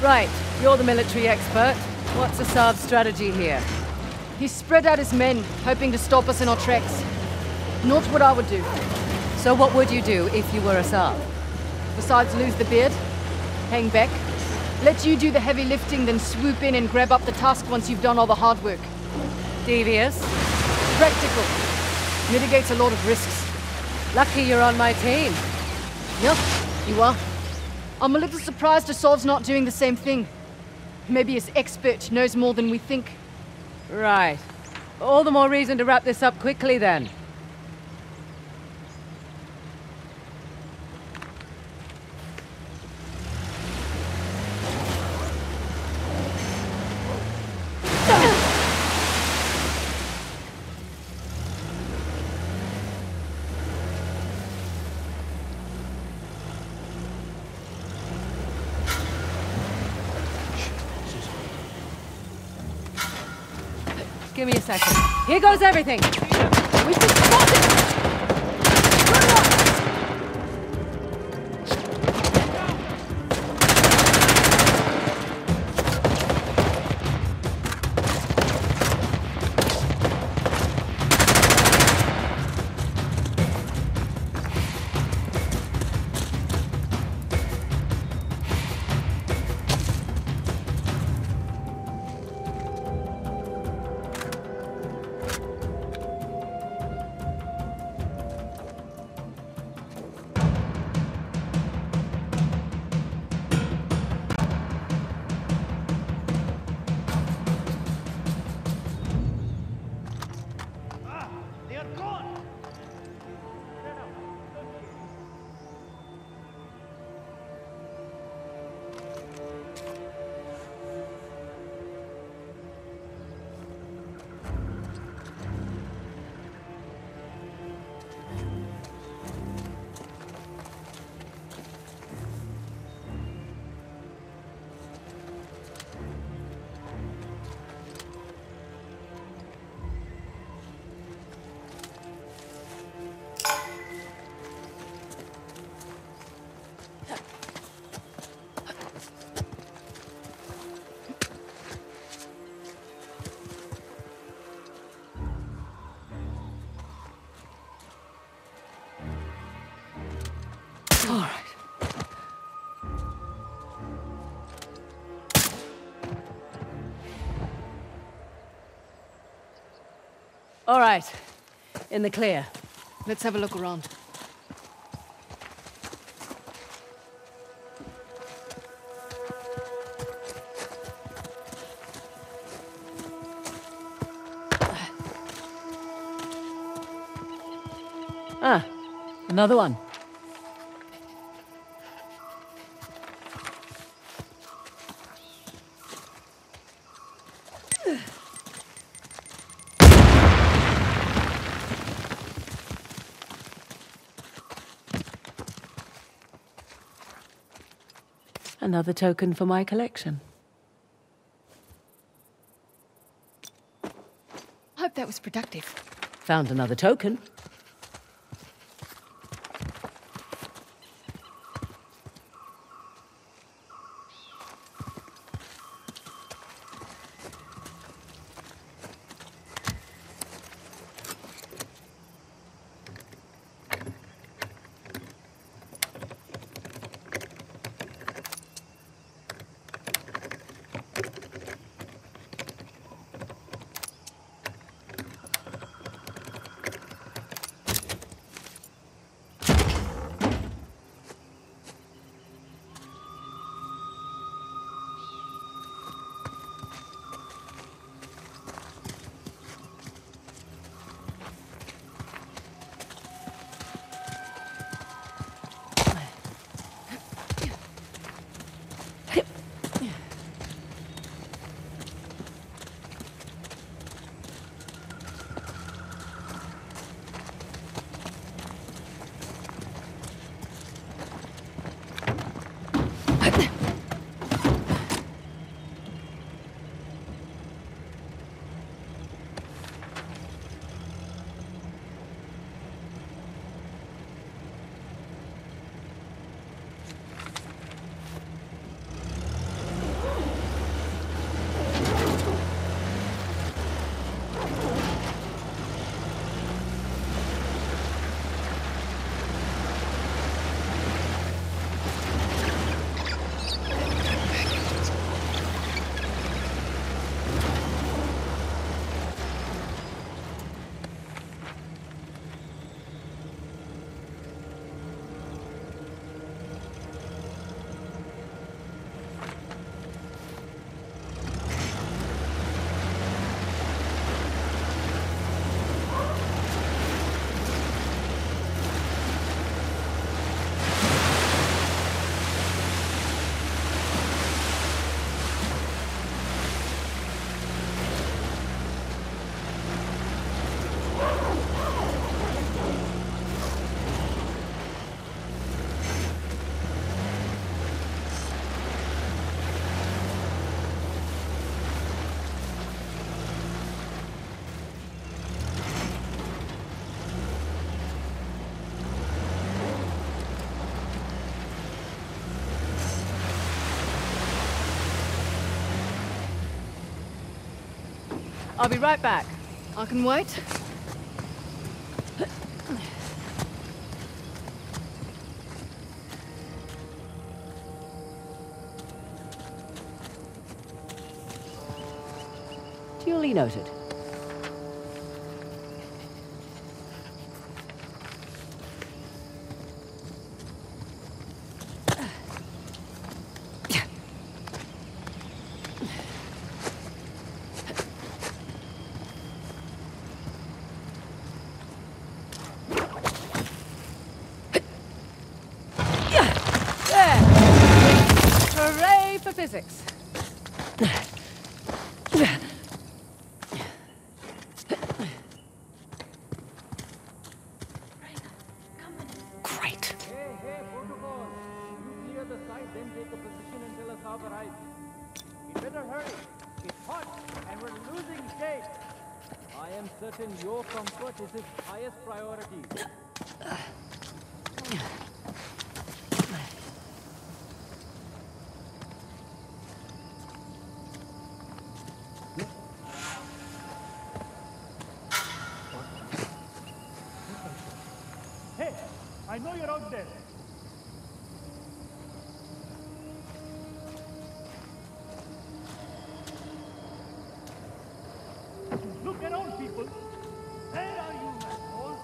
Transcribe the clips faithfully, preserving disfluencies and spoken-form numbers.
Right, you're the military expert. What's Assad's strategy here? He spread out his men, hoping to stop us in our tracks. Not what I would do. So what would you do if you were Assad? Besides lose the beard, hang back, let you do the heavy lifting, then swoop in and grab up the tusk once you've done all the hard work. Devious? Practical. Mitigates a lot of risks. Lucky you're on my team. Yep, you are. I'm a little surprised Assad's not doing the same thing. Maybe his expert knows more than we think. Right. All the more reason to wrap this up quickly then. Give me a second. Here goes everything! We've been spotted! Run up! All right. All right. In the clear. Let's have a look around. Ah, another one. Another token for my collection. I hope that was productive. Found another token. I'll be right back. I can wait. Duly noted. Hooray for physics. Great. Hey, hey, protocol. You clear the site, then take a position until a sub arrives. You better hurry. It's hot, and we're losing shape. I am certain your comfort is his highest priority. Hey, I know you're out there. Look around, people. Where are you, asshole?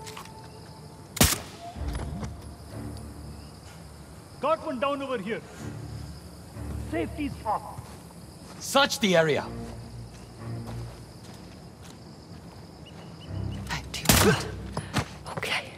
Got one down over here. Safety's off. Search the area. Okay.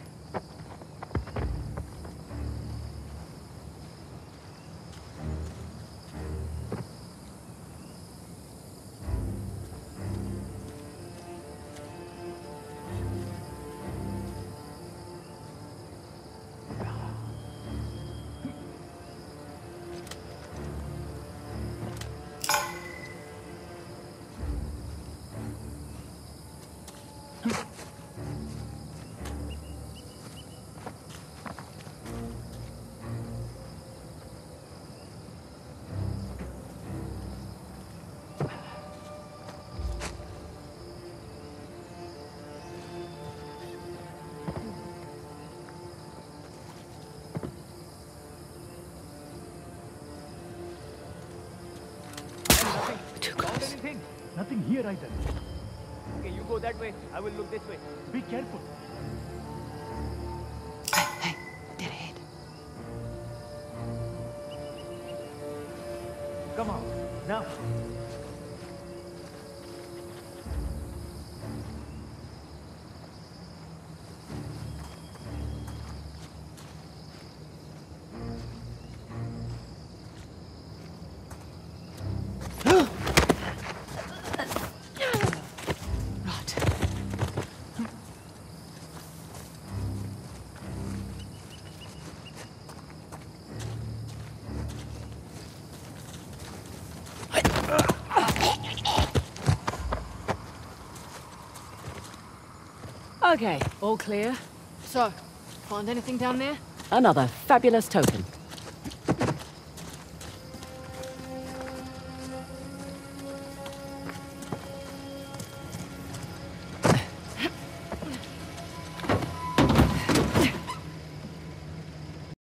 Too Found close. anything? Nothing here either. Okay, you go that way. I will look this way. Be careful. Hey, hey, dead ahead. Come on, now. Okay, all clear. So, find anything down there? Another fabulous token.